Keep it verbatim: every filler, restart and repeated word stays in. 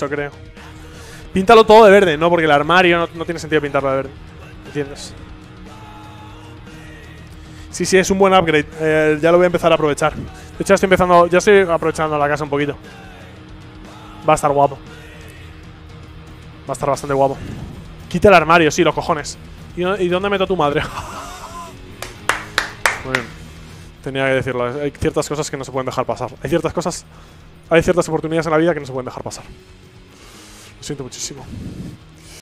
eso, creo. Píntalo todo de verde, no, porque el armario no, no tiene sentido pintarlo de verde. ¿Entiendes? Sí, sí, es un buen upgrade. Eh, ya lo voy a empezar a aprovechar. De hecho, ya estoy empezando. Ya estoy aprovechando la casa un poquito. Va a estar guapo. Va a estar bastante guapo. Quita el armario, sí, los cojones. ¿Y, y dónde meto a tu madre? Muy bien. Tenía que decirlo. Hay ciertas cosas que no se pueden dejar pasar. Hay ciertas cosas. Hay ciertas oportunidades en la vida que no se pueden dejar pasar. Lo siento muchísimo.